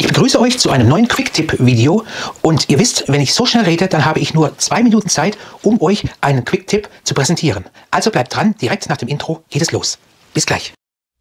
Ich begrüße euch zu einem neuen Quick-Tipp-Video und ihr wisst, wenn ich so schnell rede, dann habe ich nur 2 Minuten Zeit, um euch einen Quick-Tipp zu präsentieren. Also bleibt dran, direkt nach dem Intro geht es los. Bis gleich.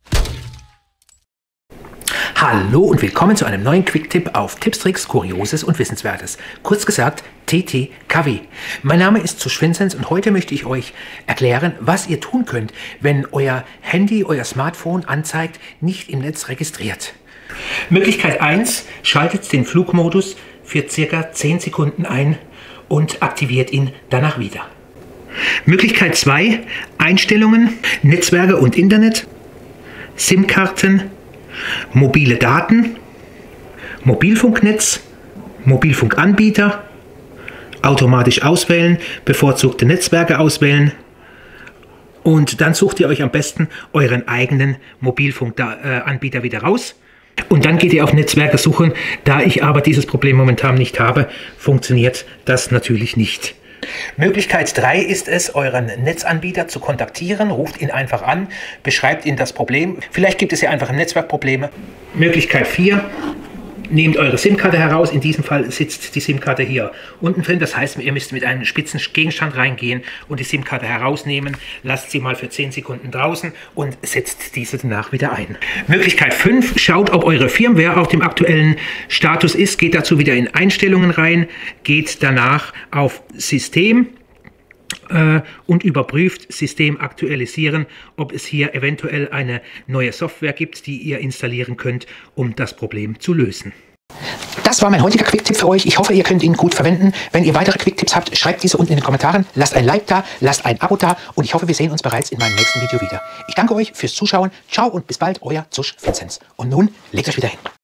Hallo und willkommen zu einem neuen Quick-Tipp auf Tipps, Tricks, Kurioses und Wissenswertes. Kurz gesagt TTKW. Mein Name ist Zusch Vinzenz und heute möchte ich euch erklären, was ihr tun könnt, wenn euer Handy, euer Smartphone anzeigt, nicht im Netz registriert. Möglichkeit 1, schaltet den Flugmodus für ca. 10 Sekunden ein und aktiviert ihn danach wieder. Möglichkeit 2, Einstellungen, Netzwerke und Internet, SIM-Karten, mobile Daten, Mobilfunknetz, Mobilfunkanbieter, automatisch auswählen, bevorzugte Netzwerke auswählen und dann sucht ihr euch am besten euren eigenen Mobilfunkanbieter wieder raus. Und dann geht ihr auf Netzwerke suchen. Da ich aber dieses Problem momentan nicht habe, funktioniert das natürlich nicht. Möglichkeit 3 ist es, euren Netzanbieter zu kontaktieren. Ruft ihn einfach an, beschreibt ihm das Problem. Vielleicht gibt es ja einfach Netzwerkprobleme. Möglichkeit 4. Nehmt eure SIM-Karte heraus, in diesem Fall sitzt die SIM-Karte hier unten drin, das heißt, ihr müsst mit einem spitzen Gegenstand reingehen und die SIM-Karte herausnehmen, lasst sie mal für 10 Sekunden draußen und setzt diese danach wieder ein. Möglichkeit 5, schaut, ob eure Firmware auf dem aktuellen Status ist, geht dazu wieder in Einstellungen rein, geht danach auf System und überprüft System aktualisieren, ob es hier eventuell eine neue Software gibt, die ihr installieren könnt, um das Problem zu lösen. Das war mein heutiger Quick-Tipp für euch. Ich hoffe, ihr könnt ihn gut verwenden. Wenn ihr weitere Quick-Tipps habt, schreibt diese unten in den Kommentaren. Lasst ein Like da, lasst ein Abo da und ich hoffe, wir sehen uns bereits in meinem nächsten Video wieder. Ich danke euch fürs Zuschauen. Ciao und bis bald, euer Zusch Vinzenz. Und nun legt euch wieder hin.